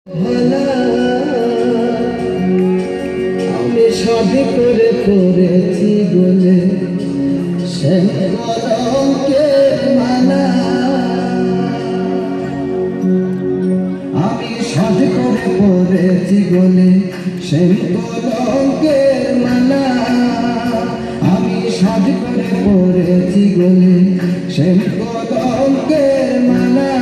আমি সাধে করে করেছি বলে সে কলঙ্কের মালা, আমি সাধে করে করেছি বলে সে কলঙ্কের মালা, আমি সাধে করে করেছি বলে সে কলঙ্কের মালা।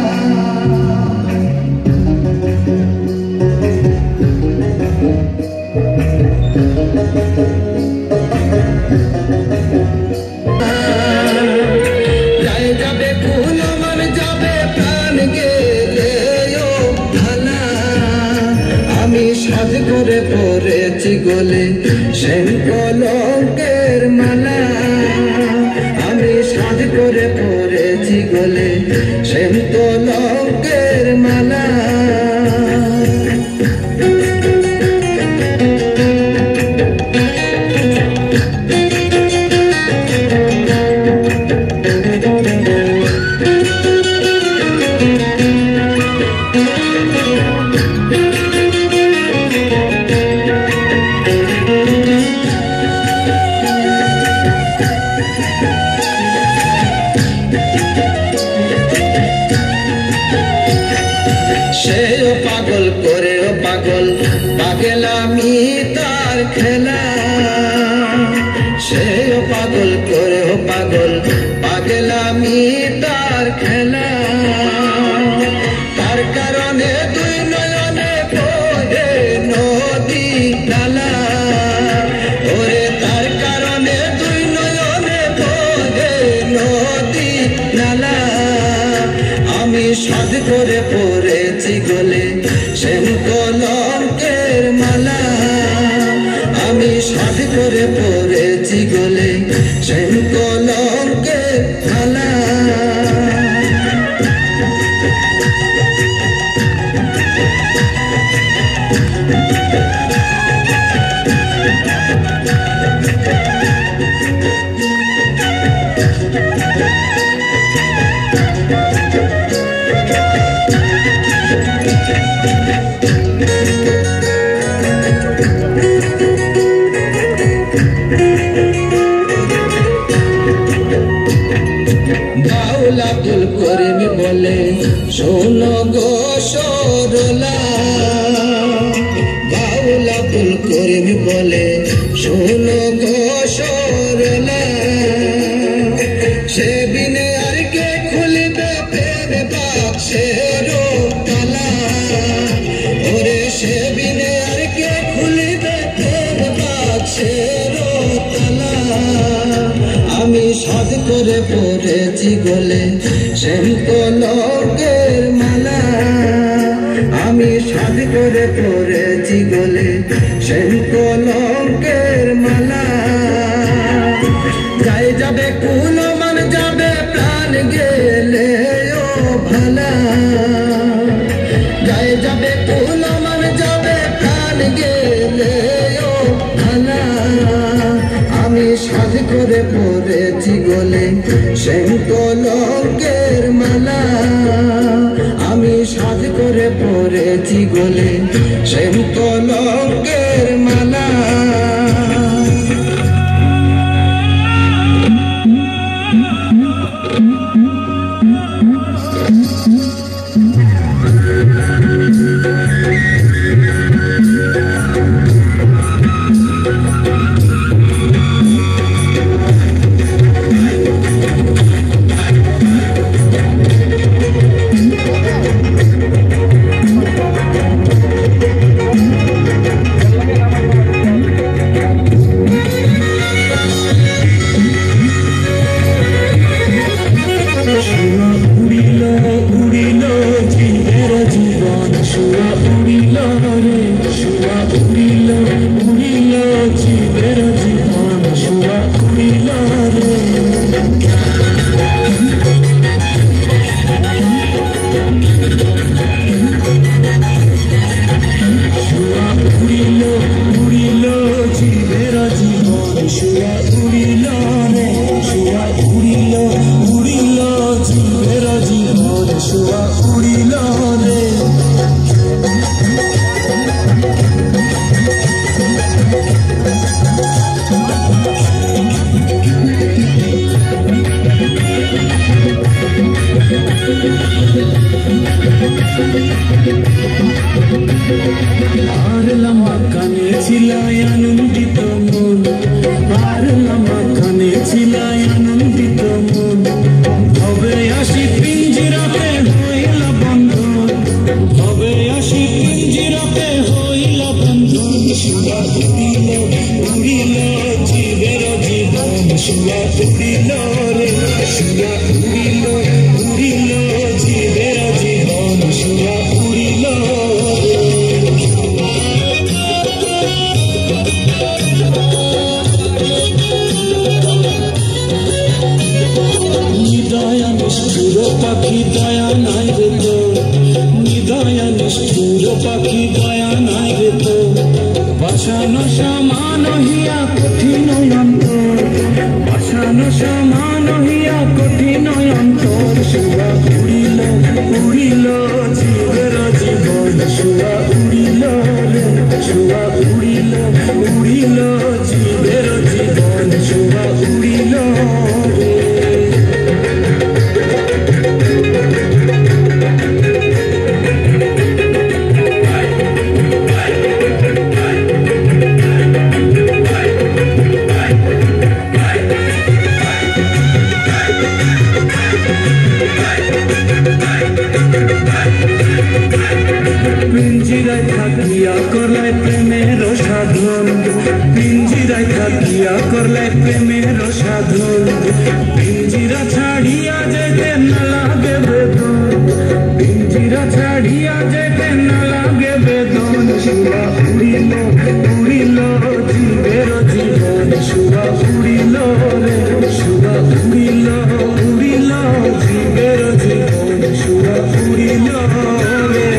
যাবে ফুল আমার যাবে প্রাণ গেলে ও ভালা, আমি সাজ করে পড়েছি গলে সেই কলঙ্কের মালা, আমি সাজ করে পড়েছি গলে সেই কলঙ্কের মালা। সেও পাগল করে ও পাগল পাগলামি তার খেলা, সেও পাগল করে ও পাগল পাগলামি তার খেলা। তার কারণে দুই নয়নে বহে নদী নালা, ওরে তার কারণে দুই নয়নে বহে নদী নালা। আমি সাধ করে পড়েছি গলে সেই কলঙ্কের মালা, আমি সাধ করে পড়েছি গলে সেই কলঙ্কের মালা। বাউল আব্দুল করিম বলে শোনো গো সরলা, বাউল আব্দুল করিম বলে শোনো গো সরলা। সে বিনে আর কে খুলবে প্রেম বাক্সের তালা, ওরে সে বিনে আর কে খুলবে প্রেম বাক্সের তালা। আমি সাধ করে পড়েছি গলে সেই কলঙ্কের মালা, আমি সাধ করে পড়েছি গলে সেই কলঙ্কের মালা। গায়ে যাবে কুল মান যাবে প্রাণ গেলে ও ভালা, গায়ে যাবে কুল মান যাবে প্রাণ গেলে ও ভালা। আমি সাধ করে পড়েছি গলে সেই কলঙ্কের মালা, আমি সাধ করে পড়েছি গলে সেই কলঙ্কের মালা। Shua Uri Lore আর লম্বা কানে ছিলায় আনন্দিত মন, আর লম্বা কানে ছিলায় আনন্দিত মন। হবে আসি পিঞ্জিরাতে হইল বন্ধন, হবে আসি পিঞ্জিরাতে হইল বন্ধন। শুয়া উড়িল উড়িল জীবের জীবন, শুয়া উড়িল রে, শুয়া উড়িল উড়িল জীবের জীবন, শুয়া উড়িল রে। নিদয়া নিষ্ঠুর পাখি দয়া নাই রে তো, নিদয়া নিষ্ঠুর পাখি দয়া নাই রে তো। বাসানো সমান হিয়া কঠিন অন্তর, বাসানো সমান হিয়া কঠিন অন্তর। শুয়া উড়িল উড়িল জীবের জীবন, শুয়া উড়িল রে, শুয়া উড়িল উড়িল জীবের জীবন, শুয়া উড়িল রে। পিঞ্জিরায় থাকিয়া করলাই প্রেমের সাধন, পিঞ্জিরায় থাকিয়া করলাই প্রেমের সাধন। পিঞ্জিরা ছাড়িয়া যেতে না লাগে বেদন, পিঞ্জিরা ছাড়িয়া যেতে না লাগে বেদন। শুয়া উড়িল উড়িল জীবের জীবন, শুয়া উড়িল রে, শুয়া উড়িল উড়িল জীবের জীবন, শুয়া উড়িল রে।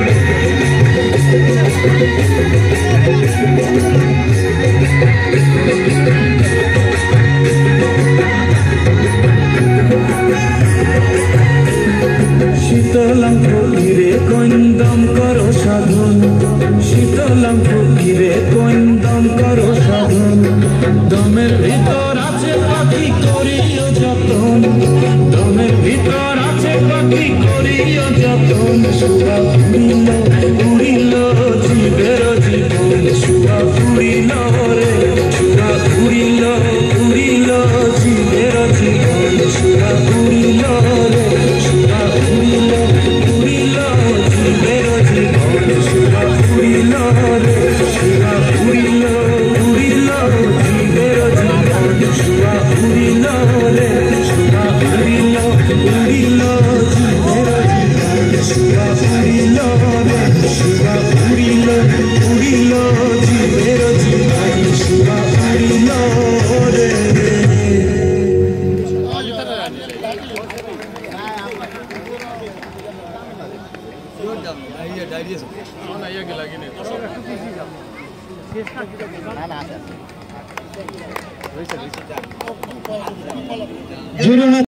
শীতলাম ফকিরে কন্দম করো সাধন, শীতলাম ফকিরে কন্দম করো সাধন। দমের ভিতর আছে পাখি করিও যতন, দমের ভিতর আছে পাখি করিও যতন। শুয়া উড়িল উড়িল জীবের জীবন, শুয়া উড়িল রে, শুয়া উড়িল উড়িল জীবের জীবন, শুয়া উড়িল রে, শুয়া উড়িল উড়িল জীবের জীবন, শুয়া উড়িল রে, শুয়া উড়িল উড়িল জীবের জীবন, শুয়া উড়িল রে, শুয়া উড়িল উড়িল জীবের জীবন, শুয়া উড়িল রে, শুয়া উড়িল উড়িল জীবের জীবন, শুয়া উড়িল রে। জোরে